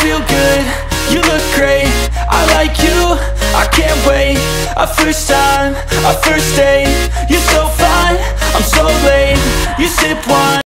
feel good, you look great, I like you, I can't wait. A first time, a first date, you're so fine.